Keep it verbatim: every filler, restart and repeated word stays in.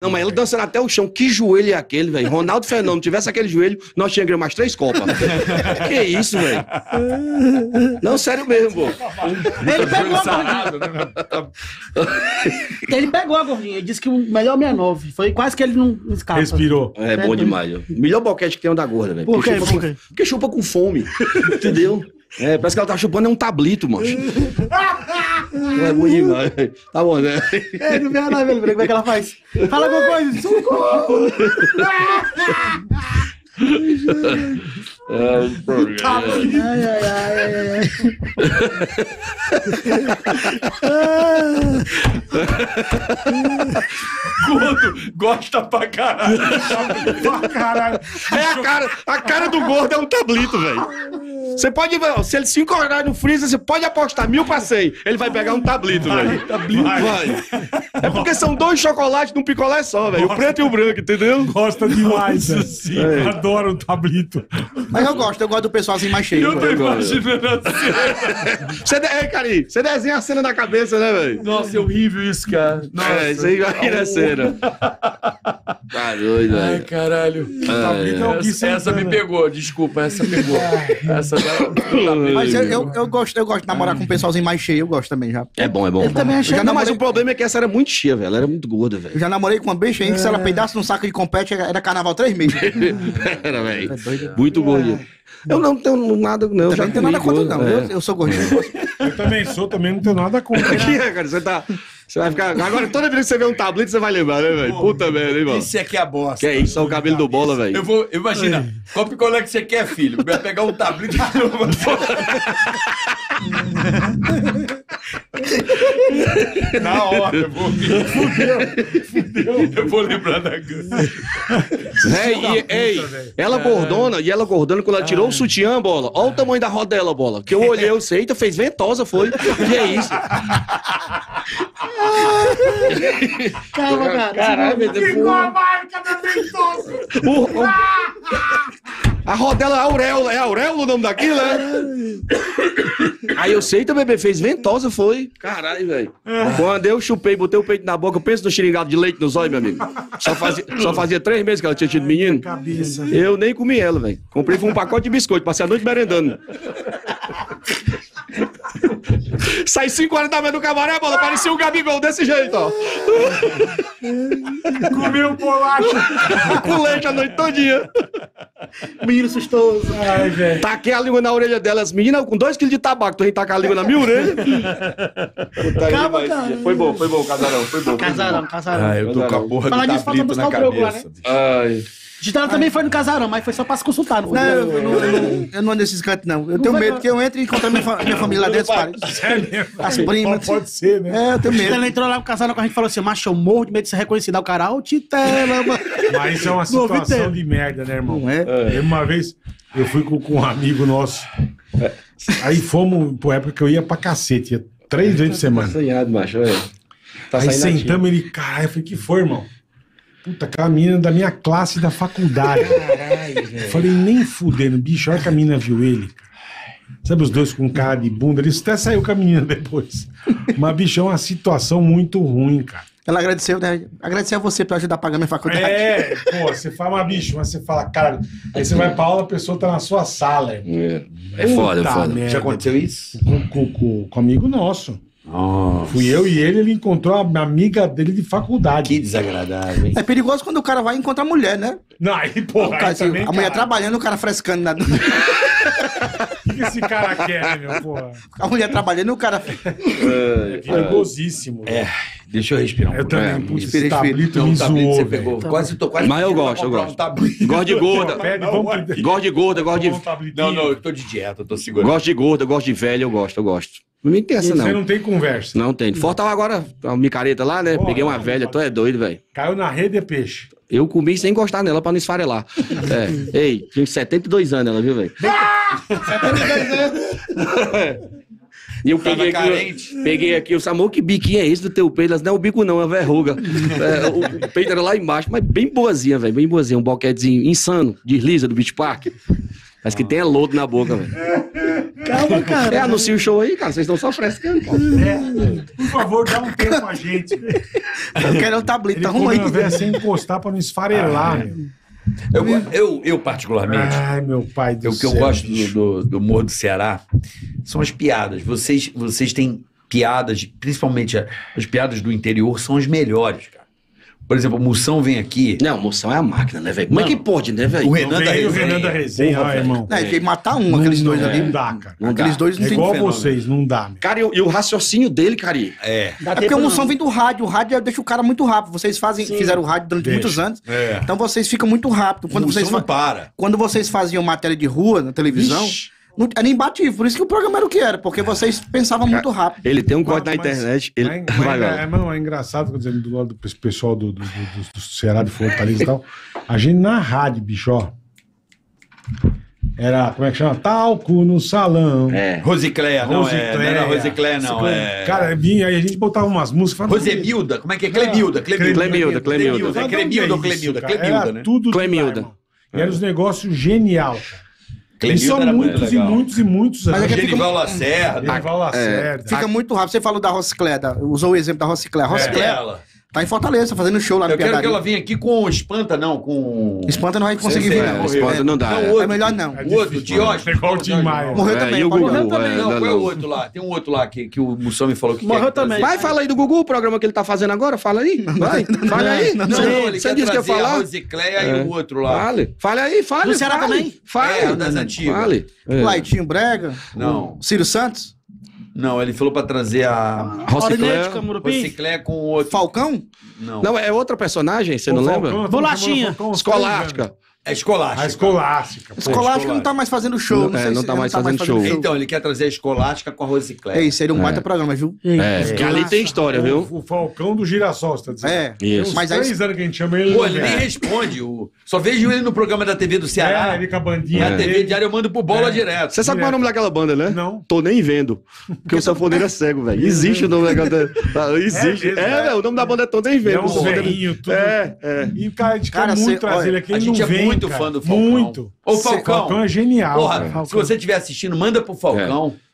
Não, mas ela dançando até o chão. Que joelho é aquele, velho? Ronaldo Fenômeno, tivesse aquele joelho, nós tínhamos ganho mais três copas. Que isso, velho? Não, sério mesmo, pô. Ele pegou a gordinha. Ele pegou a gordinha. Ele disse que o melhor sessenta e nove. Foi quase que ele não escapa. Respirou. É bom demais. O melhor boquete que tem é o da gorda, velho. Por quê? Porque, Por quê? porque chupa com fome. Entendeu? É, parece que ela tá chupando é um tablito, mano. É bom demais, velho. Tá bom, né? É, não vê nada, velho. Como é que ela faz? Fala alguma coisa. Socorro! Ai, ai, ai, ai. Gordo, gosta pra caralho. Pra caralho. É a cara, a cara do gordo é um tablito, velho. Você pode ver, ó, se ele se encorar no freezer, você pode apostar mil pra cem. Ele vai pegar um tablito, velho. Vai. Vai. É porque são dois chocolates num picolé só, velho. O preto e o branco, entendeu? Gosta demais, assim. É. Adoro um tablito. Mas eu gosto, eu gosto do pessoal assim mais cheio. Eu tô velho. imaginando a cena. Você, de... é, Cari, você desenha a cena na cabeça, né, velho? Nossa, é horrível isso, cara. Nossa. É, isso aí vai na cena. Tá doido, Ai, velho. caralho. Ai, é o Gui Essa, essa Santana. me pegou, desculpa, essa pegou. Essa da... Mas eu, eu, eu gosto, eu gosto de namorar com um pessoalzinho mais cheio, eu gosto também já. É bom, é bom. Eu também achei. Já Eu não, mas namorei, o problema é que essa era muito cheia, velho. Ela era muito gorda, eu velho. já namorei com uma bicha aí que se ela peidasse num saco de compete era carnaval três meses. Era, velho. Muito gordinha. Eu não tenho nada, não. Também já não tenho nada comi contra, não. gordo, Eu, é. eu sou gordinho. Eu também sou, também não tenho nada contra. Aqui, é, cara, você tá. Você vai ficar. Agora, toda vez que você vê um tablete, você vai lembrar, né, velho? Puta merda, hein, mano? Isso aqui é a bosta. Que é isso? Olha o cabelo do bola, velho. Eu vou, imagina, qual picolé que você quer, filho? Vai pegar um tablete de novo. Na hora, eu vou. Fudeu, fudeu. Eu vou lembrar da coisa. É, e, ei, ela gordona, e ela gordona, quando ela tirou o sutiã, bola, olha o tamanho da roda dela, bola. Que eu olhei, eu sei, eita, fez ventosa, foi. Que é isso? Calma, cara. Caralho, meu Deus. Ficou a marca da ventosa. O- o- A rodela é auréola, é auréola o nome daquilo, né? Aí eu sei, também, bebê, fez ventosa, foi. Caralho, velho. Quando eu chupei, botei o peito na boca, eu penso no xeringado de leite nos olhos, meu amigo. Só fazia, só fazia três meses que ela tinha tido menino. Cabeça. Eu nem comi ela, velho. Comprei foi um pacote de biscoito, passei a noite merendando. Saí cinco horas da manhã do cabaré, bola, parecia um Gabigol desse jeito, ó. Comeu bolacha. Com leite a noite todinha. Menino sustoso. Ai, velho. Taquei a língua na orelha delas, meninas, com dois quilos de tabaco, tu vem tacar a língua na minha orelha. Puta Calma, que cara. pariu. Foi bom, foi bom, casarão, foi bom. Casarão, casarão. Ah, eu tô com a porra Falar do disso, falta tablito na buscar o broco lá, cabeça. né? Ai. Gitana também foi no casarão, mas foi só pra se consultar, não foi? É, É, né? Não, eu, não, eu, não, eu não ando nesses cantos, não. Eu tenho vai medo não. que eu entre e encontre minha, fa- minha família lá dentro. As primas. Pode ser, né? É, eu tenho medo. Ela entrou lá no casarão com a gente e falou assim: macho, eu morro de medo de ser reconhecido. Aí o cara, ô, Titela, mano. Mas isso é uma Não ouvi situação inteiro. de merda, né, irmão? Não é? Eu, uma vez, eu fui com, com um amigo nosso. Aí fomos, por época que eu ia pra cacete, ia três vezes por semana. Sonhado, macho, é. Tá Aí saindo sentamos ele, caralho, eu falei, que foi, irmão? Puta, aquela menina da minha classe da faculdade. Eu falei, nem fudendo, bicho, olha que a menina viu ele. Sabe os dois com cara de bunda? Eles até saiu com a menina depois. Mas, bicho, é uma situação muito ruim, cara. Ela agradeceu, né? Agradeceu a você por ajudar a pagar minha faculdade. É, pô, você fala, mas bicho, mas você fala, cara, aí você vai pra aula, a pessoa tá na sua sala. É, é foda, é Puta foda. merda. Já aconteceu isso? Com, com, com, com um amigo nosso. Nossa, Fui eu e ele, ele encontrou a amiga dele de faculdade. que desagradável, hein? É perigoso quando o cara vai encontrar mulher, né? Não, aí, porra, O cara, aí assim, também, a mulher cara, trabalhando, o cara frescando. Na... O que que esse cara quer, né, meu, porra? A mulher trabalhando, o cara. É perigosíssimo. É, deixa eu respirar um Eu pouco. também, putz, respira, esse tablito Não, me o tablito zoou, você velho. pegou. Quase, tô quase Mas eu pedindo pra gosto, eu comprar gosto. um tablito. Gosto de gorda. Pede, vamos pedir. Gosto de gorda, gosto de. Um tablitinho. Não, não, eu tô de dieta, eu tô segurando. Gosto de gorda, gosto de velha, eu gosto, eu gosto. Não me interessa, Você não. não tem conversa. Não tem. Faltava agora uma micareta lá, né? Porra, Peguei uma não, velha, não tu é doido, velho. Caiu na rede é peixe. Eu comi sem encostar nela pra não esfarelar. É. Ei, tinha setenta e dois anos ela, viu, velho? E eu peguei Tava aqui, carente. peguei aqui, o Samuel, que biquinho é esse do teu peito? Elas, não é o bico não, é a verruga. É, o, o peito era lá embaixo, mas bem boazinha, velho, bem boazinha. Um boquetezinho insano, desliza do Beach Park. Mas que tem é lodo na boca, velho. Calma, cara. É, anuncia o show aí, cara. Vocês estão só frescando, cara. É, por favor, dá um tempo a gente. Eu quero o tablete, Ele tá arruma aí. come uma véia sem encostar pra não esfarelar, meu. Eu, eu, eu particularmente, Ai, meu pai do o que eu céu, gosto do, bicho. do, do humor do Ceará são as piadas. Vocês, vocês têm piadas, principalmente a- as piadas do interior, são as melhores, cara. Por exemplo, o Moção vem aqui. Não, moção é a máquina, né, velho? Como é que Mano, pode, né, velho? o Não Renan da vem o Resenha. Renan da Resenha, Porra, ó, velho. irmão. Não, ele tem que matar um, Não- aqueles dois não, ali. Não dá, cara. Não dá. Aqueles dois não É tem igual fenômeno. vocês, não dá, meu. Cara, e, o- e o raciocínio dele, cara. É. É porque a emoção vem do rádio. O rádio deixa o cara muito rápido. Vocês fazem, fizeram o rádio durante Deixa. muitos anos. É. Então vocês ficam muito rápido. Quando Quando vocês, não fa- para. quando vocês faziam matéria de rua na televisão, Ixi. não era imbatível. Por isso que o programa era o que era. Porque vocês pensavam muito rápido. Ele tem um código na Mas- internet. Ele... Mas, Vai, mas, galera. é, mas é engraçado, quer dizer, do lado do pessoal do, do, do, do- do Ceará, de Fortaleza e tal. A gente na rádio, bicho, ó. Era, como é que chama? Talco no salão. É. Rosicléia, não é. Não era Rosicléia, não. Rosicléia. É. Cara, vinha, aí a gente botava umas músicas. falava, Rosemilda, como é que é? Clemilda, Clemilda. Clemilda, Clemilda. É Clemilda ou "Onde é isso, Clemilda? cara?" Clemilda, Era né? tudo de lá, Clemilda. irmão. E era uns negócios genial, cara. E Clemilda são era muito muitos e legal. muitos e muitos Mas é que anos. fica- Genival Lacerda. Genival Lacerda. Fica muito rápido. Você falou da Rocicleta. Usou o exemplo da Rocicleta. A Rocicleta Ela. tá em Fortaleza, fazendo show lá no Eu quero que Piadaria. ela venha aqui com Espanta, não, com... Espanta não vai conseguir Sei, vir, sei, não. é, Espanta não dá, Não, é. outro. É melhor não. O outro, Diógenes. É igual o Tim Maia. Morreu É, também. e o pode Gugu? morrer. É, Não, não, qual é não. o outro lá? Tem um outro lá que, que o Mussão me falou que Morreu quer também. trazer. Vai, fala aí do Gugu, o programa que ele tá fazendo agora. Fala aí. Vai, fala aí. Não, Você- não, ele Você quer disse que ia trazer a falar? Rosicléia e o outro lá. Fale. Fale aí, fale. Do Ceará fale. também? Fale. É, das antigas. Fale. É. Laitinho Brega. Não. o Círio Santos. Não, ele falou pra trazer a Rocicléia. Orinética, Murupim. Rosicléia com o outro. Falcão. Não. Não, é outra personagem, você não lembra? Bolachinha. Escolástica. É escolástica. A escolástica. pô. Escolástica não tá mais fazendo show. Não, é, sei não se- tá mais fazendo show. Então, ele quer trazer a escolástica com a Rosicléia. É isso, seria um baita programa, viu? É, porque ali tem história, viu? O, o Falcão do Girassol, você tá dizendo? É. Isso. Tem uns Mas aí- três anos que a gente chama ele. Pô, não ele vem. nem responde. O... Só vejo ele no programa da T V do Ceará. É, ele com a bandinha. Na T V dele. diária eu mando pro bola É. direto. Você sabe qual é o nome daquela banda, né? Não. Tô nem vendo. Porque o sanfoneiro é cego, velho. Existe o nome daquela banda. Ah, Existe. mesmo, É, é. velho. O nome da banda é Tô nem É vendo. um O sanfoneiro- velhinho, tudo. É, é. E o cara, a gente Cara, quer muito cê- trazer olha, ele aqui. A Ele gente não é vem, muito cara. fã do Falcão. Muito. Ô, O Falcão Falcão. é genial, Porra, cara. se você estiver assistindo, manda pro Falcão.